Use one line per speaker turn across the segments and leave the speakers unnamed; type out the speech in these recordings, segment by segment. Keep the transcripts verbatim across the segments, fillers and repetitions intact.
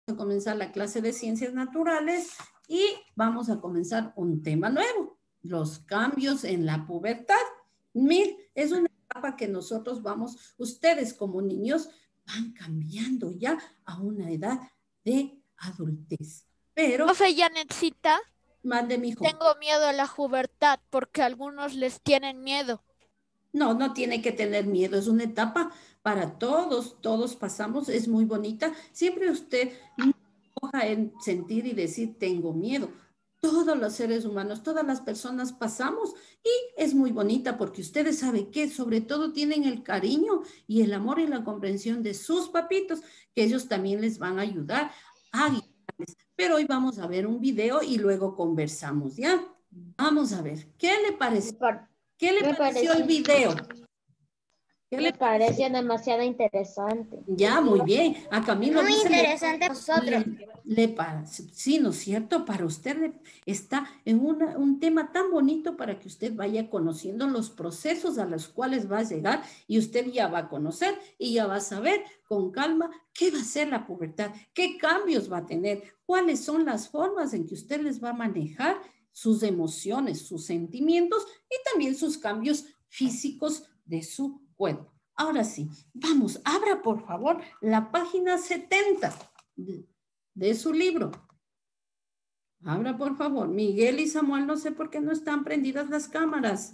a comenzar la clase de ciencias naturales y vamos a comenzar un tema nuevo, los cambios en la pubertad. Mir, es una etapa que nosotros vamos, ustedes como niños van cambiando ya a una edad de adultez. Pero,
profe Janetcita,
mande mi hijo.
Tengo miedo a la pubertad porque algunos les tienen miedo.
No, no tiene que tener miedo, es una etapa para todos, todos pasamos, es muy bonita. Siempre usted no coja en sentir y decir tengo miedo. Todos los seres humanos, todas las personas pasamos y es muy bonita porque ustedes saben que sobre todo tienen el cariño y el amor y la comprensión de sus papitos, que ellos también les van a ayudar a guiarles. Pero hoy vamos a ver un video y luego conversamos, ¿ya? Vamos a ver, ¿qué le parece? ¿Qué le
Me
pareció
parece,
el video? ¿Qué
me
le
parece demasiado interesante.
Ya, muy bien. A Camilo
Muy
dice,
interesante a nosotros.
le, le pa- sí, ¿no es cierto? Para usted le- está en una- un tema tan bonito para que usted vaya conociendo los procesos a los cuales va a llegar y usted ya va a conocer y ya va a saber con calma qué va a ser la pubertad, qué cambios va a tener, cuáles son las formas en que usted les va a manejar sus emociones, sus sentimientos y también sus cambios físicos de su cuerpo. Ahora sí, vamos, abra por favor la página setenta de, de su libro. Abra por favor. Miguel y Samuel, no sé por qué no están prendidas las cámaras.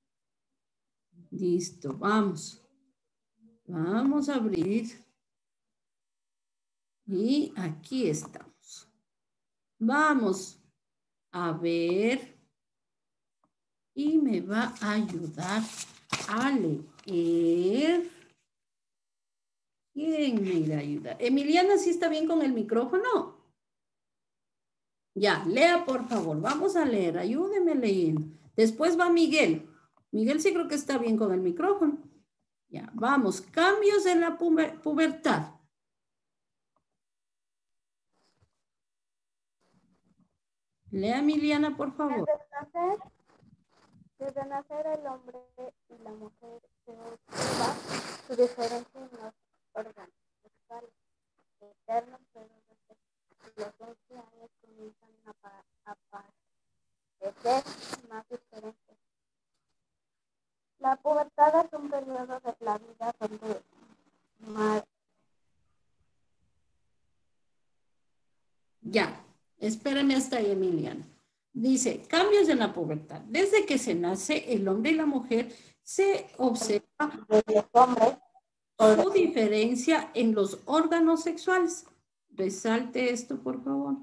Listo, vamos. Vamos a abrir. Y aquí estamos. Vamos a ver. Y me va a ayudar a leer. ¿Quién me irá a ayudar? Emiliana, ¿sí está bien con el micrófono? Ya, lea por favor. Vamos a leer. Ayúdeme leyendo. Después va Miguel. Miguel sí creo que está bien con el micrófono. Ya, vamos. Cambios en la puber pubertad. Lea Emiliana, por favor.
Desde nacer, desde nacer el hombre y la mujer se observa su diferencia en los órganos sexuales eternos, pero desde los once años comienzan a aparecer más diferentes. La pubertad es un periodo de la vida donde mar...
Ya, espérame hasta ahí, Emiliana. Dice, cambios en la pubertad. Desde que se nace el hombre y la mujer se observa
de los hombres
su diferencia en los órganos sexuales. Resalte esto, por favor.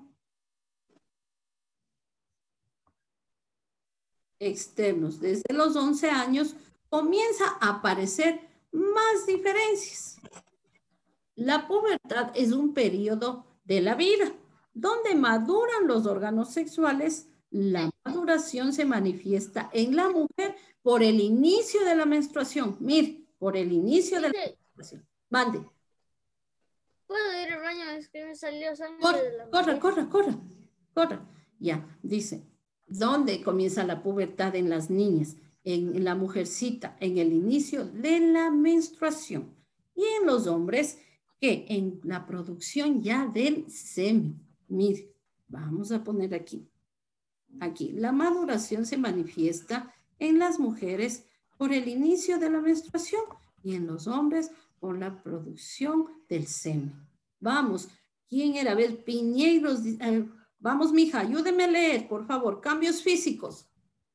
Externos. Desde los once años comienza a aparecer más diferencias. La pubertad es un periodo de la vida donde maduran los órganos sexuales. La maduración se manifiesta en la mujer por el inicio de la menstruación. Mir, por el inicio de la menstruación. Mande.
¿Puedo ir al baño? Es que me salió sangre
Corra,
de la
corra,
nariz.
corra, corra, corra. Ya, dice, ¿dónde comienza la pubertad en las niñas? En la mujercita, en el inicio de la menstruación. Y en los hombres, que en la producción ya del semen. Mire, vamos a poner aquí. Aquí, la maduración se manifiesta en las mujeres por el inicio de la menstruación y en los hombres por la producción del semen. Vamos, ¿quién era? A ver, Piñeiros, eh, vamos, mija, ayúdeme a leer, por favor, cambios físicos.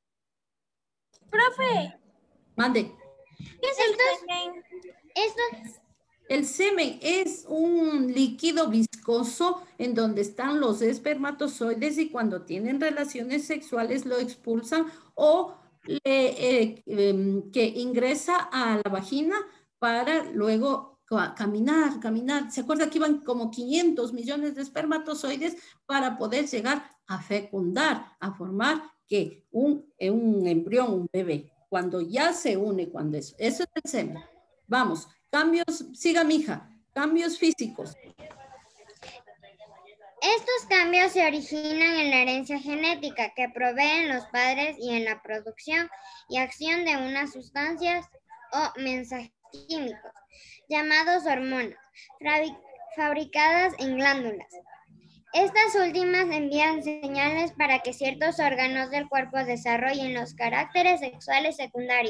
Profe,
Mande.
¿qué es el semen?
Esto,
El semen es un líquido viscoso en donde están los espermatozoides y cuando tienen relaciones sexuales lo expulsan o le, eh, eh, que ingresa a la vagina para luego caminar, caminar. ¿Se acuerda que iban como quinientos millones de espermatozoides para poder llegar a fecundar, a formar que un, un embrión, un bebé? Cuando ya se une, cuando eso, eso es el semen. Vamos. Cambios, siga mija, cambios físicos.
estos cambios se originan en la herencia genética que proveen los padres y en la producción y acción de unas sustancias o mensajes químicos llamados hormonas. fabricadas en glándulas. Estas últimas envían señales para que ciertos órganos del cuerpo desarrollen los caracteres sexuales secundarios.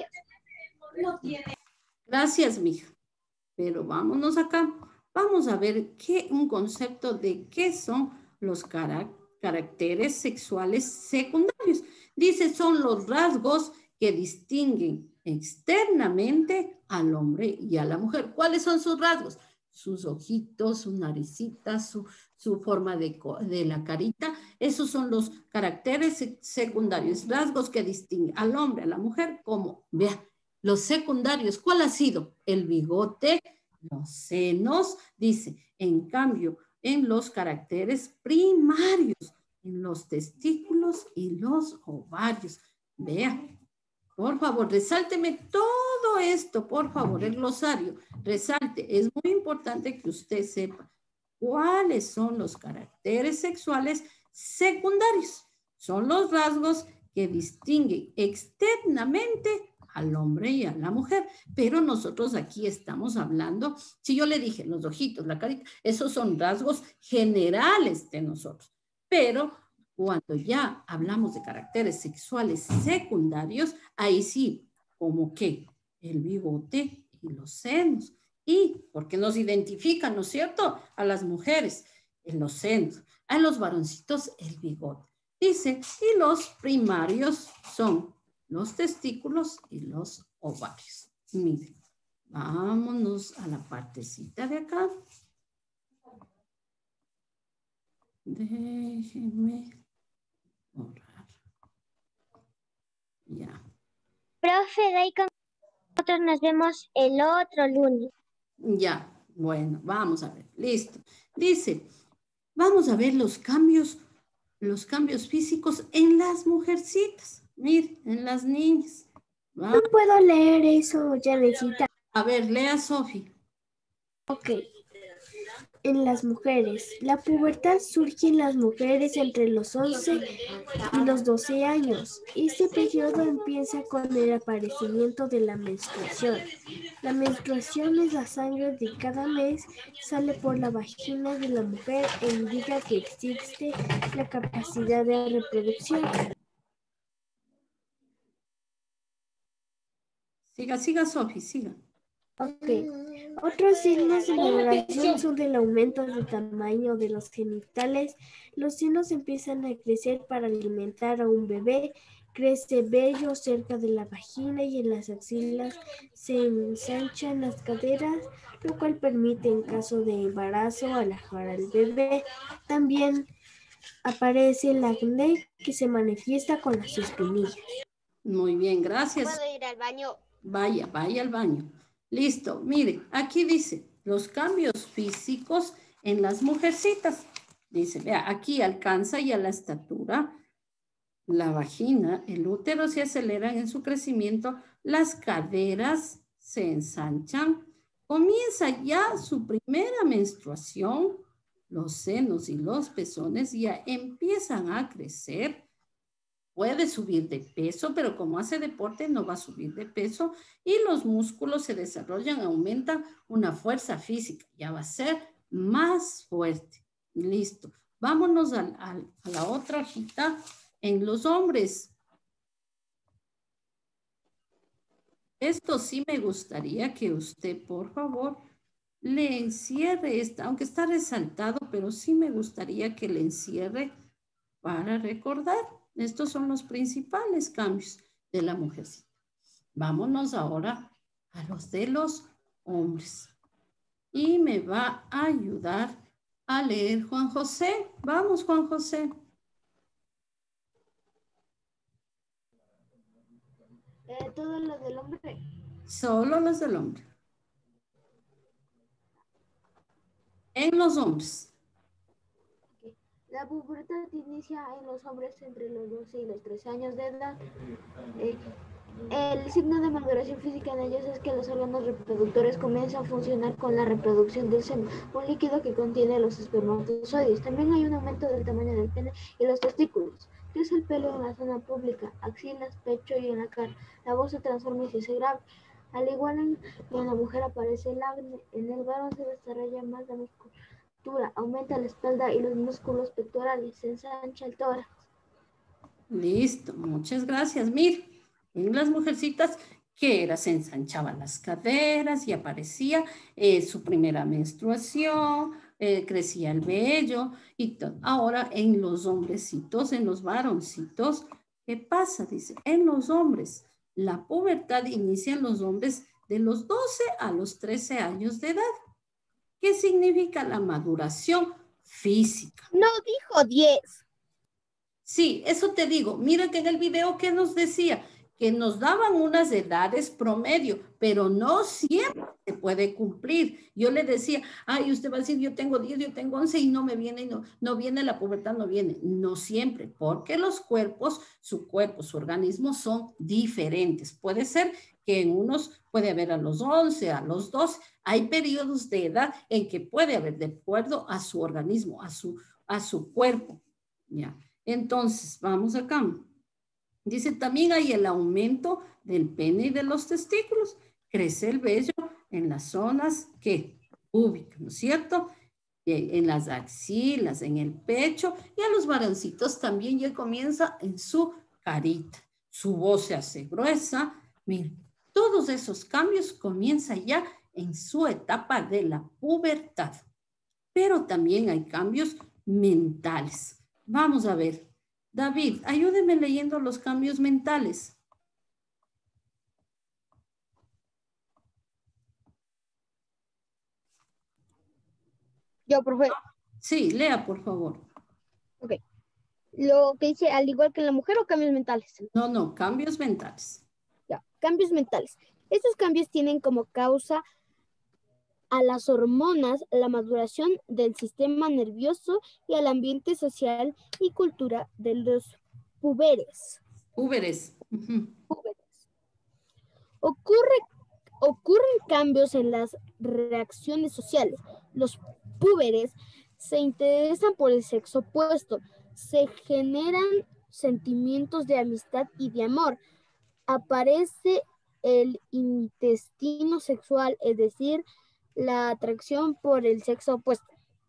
Gracias, mija. Pero vámonos acá. Vamos a ver qué, un concepto de qué son los carac- caracteres sexuales secundarios. Dice, son los rasgos que distinguen externamente al hombre y a la mujer. ¿Cuáles son sus rasgos? Sus ojitos, su naricita, su, su forma de, de la carita. Esos son los caracteres secundarios, rasgos que distinguen al hombre, a la mujer, como, vea, los secundarios. ¿Cuál ha sido? El bigote, los senos, dice, en cambio, en los caracteres primarios, en los testículos y los ovarios. Vea, por favor, resálteme todo esto, por favor, el glosario. Resalte, es muy importante que usted sepa cuáles son los caracteres sexuales secundarios. Son los rasgos que distinguen externamente al hombre y a la mujer, pero nosotros aquí estamos hablando, si yo le dije los ojitos, la carita, esos son rasgos generales de nosotros, pero cuando ya hablamos de caracteres sexuales secundarios, ahí sí, como que el bigote y los senos, y porque nos identifican, ¿no es cierto?, a las mujeres en los senos, a los varoncitos el bigote. Dice, y los primarios son los testículos y los ovarios. Miren, vámonos a la partecita de acá. Déjenme borrar. Ya.
Profe, de ahí con nosotros nos vemos el otro lunes.
Ya, bueno, vamos a ver. Listo. Dice, vamos a ver los cambios, los cambios físicos en las mujercitas. Miren, en las niñas. ¿Va?
No puedo leer eso, Janecita.
A ver, lea, Sofi.
Ok. En las mujeres. La pubertad surge en las mujeres entre los once y los doce años. Este periodo empieza con el aparecimiento de la menstruación. La menstruación es la sangre de cada mes, sale por la vagina de la mujer e indica que existe la capacidad de reproducción.
Siga, siga, Sofi, siga.
Ok. Otros signos de maduración son el aumento del tamaño de los genitales. Los senos empiezan a crecer para alimentar a un bebé. Crece vello cerca de la vagina y en las axilas. Se ensanchan las caderas, lo cual permite en caso de embarazo alejar al bebé. También aparece el acné que se manifiesta con las espinillas.
Muy bien, gracias.
¿Puedo ir al baño?
Vaya, vaya al baño. Listo, mire, aquí dice los cambios físicos en las mujercitas. Dice, vea, aquí alcanza ya la estatura, la vagina, el útero se aceleran en su crecimiento, las caderas se ensanchan, comienza ya su primera menstruación, los senos y los pezones ya empiezan a crecer. Puede subir de peso, pero como hace deporte no va a subir de peso y los músculos se desarrollan, aumentan una fuerza física, ya va a ser más fuerte. Listo. Vámonos a, a, a la otra hojita en los hombres. Esto sí me gustaría que usted, por favor, le encierre esta, aunque está resaltado, pero sí me gustaría que le encierre para recordar. Estos son los principales cambios de la mujercita. Vámonos ahora a los de los hombres. Y me va a ayudar a leer Juan José. Vamos, Juan José.
Eh, todo lo del hombre.
Solo los del hombre. En los hombres.
La pubertad inicia en los hombres entre los doce y los trece años de edad. Eh, el signo de maduración física en ellos es que los órganos reproductores comienzan a funcionar con la reproducción del seno, un líquido que contiene los espermatozoides. También hay un aumento del tamaño del pene y los testículos. Crece el pelo en la zona pública, axilas, pecho y en la cara. La voz se transforma y se hace grave. Al igual en, que en la mujer aparece el acné, en el varón se desarrolla más la
musculatura, aumenta la espalda y los músculos pectorales, se ensancha el tórax.
Listo, muchas gracias. Mir, en las mujercitas, ¿qué era? Se ensanchaban las caderas y aparecía eh, su primera menstruación, eh, crecía el vello y todo. Ahora en los hombrecitos, en los varoncitos, ¿qué pasa? Dice, en los hombres, la pubertad inicia en los hombres de los doce a los trece años de edad. ¿Qué significa la maduración física?
No dijo diez.
Sí, eso te digo. Mira que en el video que nos decía que nos daban unas edades promedio, pero no siempre se puede cumplir. Yo le decía, ay, usted va a decir, yo tengo diez, yo tengo once y no me viene, no, no viene la pubertad, no viene. No siempre, porque los cuerpos, su cuerpo, su organismo son diferentes. Puede ser que en unos puede haber a los once, a los doce. Hay periodos de edad en que puede haber, de acuerdo a su organismo, a su, a su cuerpo. ¿Ya? Entonces, vamos acá. Dice, también hay el aumento del pene y de los testículos. Crece el vello en las zonas que públicas, ¿no es cierto? En las axilas, en el pecho, y a los varoncitos también ya comienza en su carita. Su voz se hace gruesa. Miren, todos esos cambios comienzan ya en su etapa de la pubertad. Pero también hay cambios mentales. Vamos a ver. David, ayúdeme leyendo los cambios mentales.
Yo, profe.
Sí, lea, por favor.
Ok. Lo que dice, al igual que en la mujer, o cambios mentales.
No, no, cambios mentales.
Ya, cambios mentales. Estos cambios tienen como causa a las hormonas, la maduración del sistema nervioso y al ambiente social y cultura de los púberes.
Púberes. Uh-huh.
Púberes. Ocurre, ocurren cambios en las reacciones sociales. Los púberes se interesan por el sexo opuesto. Se generan sentimientos de amistad y de amor. Aparece el intestino sexual, es decir, la atracción por el sexo opuesto.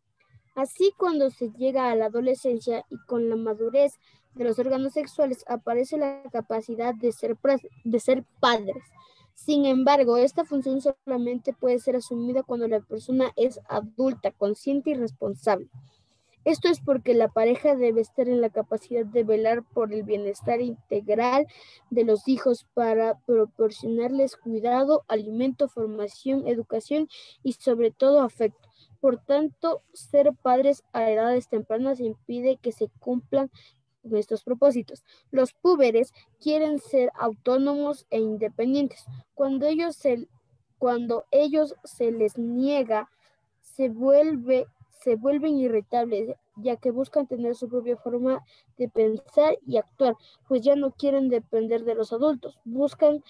Así, cuando se llega a la adolescencia y con la madurez de los órganos sexuales, aparece la capacidad de ser, de ser padres. Sin embargo, esta función solamente puede ser asumida cuando la persona es adulta, consciente y responsable. Esto es porque la pareja debe estar en la capacidad de velar por el bienestar integral de los hijos para proporcionarles cuidado, alimento, formación, educación y sobre todo afecto. Por tanto, ser padres a edades tempranas impide que se cumplan con estos propósitos. Los púberes quieren ser autónomos e independientes. Cuando ellos se, cuando ellos se les niega, se vuelve se vuelven irritables, ya que buscan tener su propia forma de pensar y actuar, pues ya no quieren depender de los adultos, buscan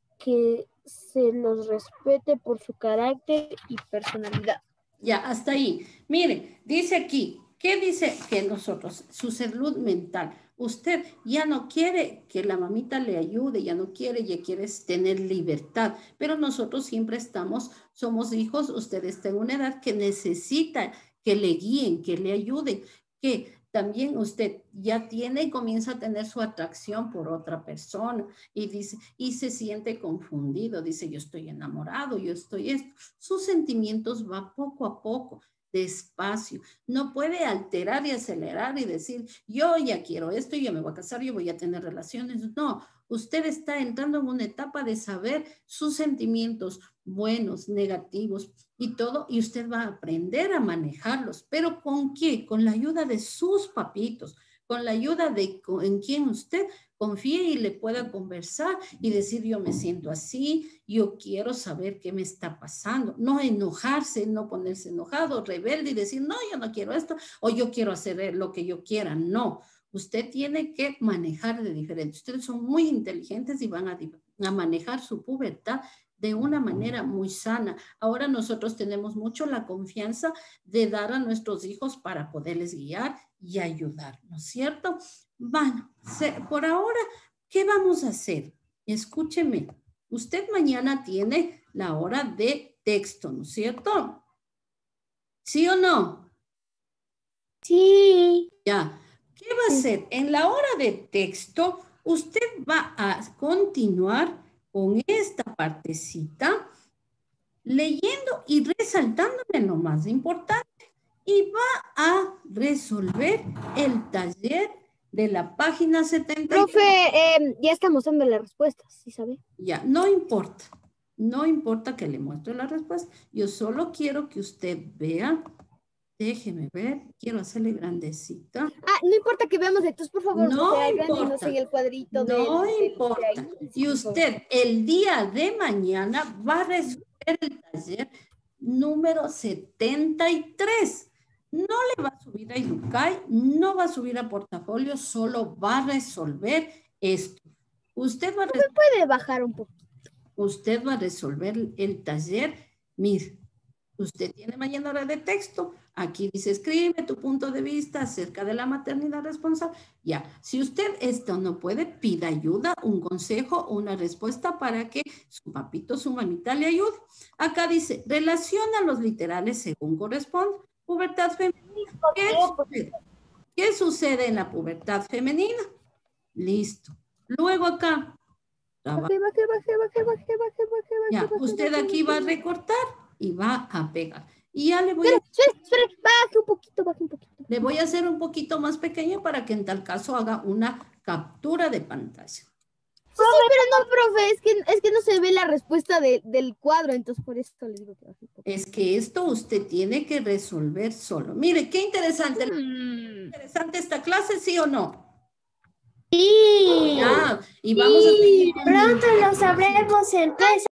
que se los respete por su carácter y personalidad.
Ya, hasta ahí. Mire, dice aquí, ¿qué dice que nosotros? Su salud mental. Usted ya no quiere que la mamita le ayude, ya no quiere, ya quiere tener libertad, pero nosotros siempre estamos, somos hijos, usted está en una edad que necesita que le guíen, que le ayuden, que también usted ya tiene y comienza a tener su atracción por otra persona y dice, y se siente confundido, dice, yo estoy enamorado, yo estoy esto. Sus sentimientos van poco a poco, despacio. No puede alterar y acelerar y decir, yo ya quiero esto, yo me voy a casar, yo voy a tener relaciones. No, usted está entrando en una etapa de saber sus sentimientos buenos, negativos y todo, y usted va a aprender a manejarlos. ¿Pero con qué? Con la ayuda de sus papitos, con la ayuda de en quien usted confíe y le pueda conversar y decir, yo me siento así, yo quiero saber qué me está pasando. No enojarse, no ponerse enojado, rebelde y decir, no, yo no quiero esto, o yo quiero hacer lo que yo quiera. No, usted tiene que manejar de diferente. Ustedes son muy inteligentes y van a, a manejar su pubertad de una manera muy sana. Ahora nosotros tenemos mucho la confianza de dar a nuestros hijos para poderles guiar y ayudar, ¿no es cierto? Bueno, se, por ahora, ¿qué vamos a hacer? Escúcheme, usted mañana tiene la hora de texto, ¿no es cierto? ¿Sí o no?
Sí.
Ya. ¿Qué va a hacer? En la hora de texto, usted va a continuar con esta partecita, leyendo y resaltándole lo más importante. Y va a resolver el taller de la página setenta y tres.
Profe, eh, ya estamos dando las respuestas, ¿sí sabe?
Ya, no importa. No importa que le muestre la respuesta. Yo solo quiero que usted vea. Déjeme ver. Quiero hacerle grandecita.
Ah, no importa que veamos, entonces por favor,
No
sea grande y no
importa.
siga el cuadrito de.
No importa. Y usted el día de mañana va a resolver el taller número setenta y tres. No le va a subir a Ilucay, no va a subir a portafolio, solo va a resolver esto. Usted va a,
¿Me puede bajar un poco?
usted va a resolver el taller. Mire, usted tiene mañana hora de texto. Aquí dice, escribe tu punto de vista acerca de la maternidad responsable. Ya, si usted esto no puede, pida ayuda, un consejo, una respuesta para que su papito, su mamita le ayude. Acá dice, relaciona los literales según corresponde. Pubertad femenina. ¿Qué sucede? ¿Qué sucede en la pubertad femenina? Listo. Luego acá.
Baje, baje, baje, baje, baje, baje, baje,
Ya,
baje,
usted
baje,
aquí va a
baje.
recortar y va a pegar. Y ya le voy a,
Espere, espere, espere, baje un poquito, baje un poquito.
le voy a hacer un poquito más pequeño para que en tal caso haga una captura de pantalla.
Sí, sí, pero no, profe, es que, es que no se ve la respuesta de, del cuadro, entonces por eso le digo que baje un poco.
Es que esto usted tiene que resolver solo. Mire, qué interesante.
Mm.
¿Interesante esta clase, sí o no?
Sí.
Ya, y vamos a seguir.
Pronto lo sabremos en tres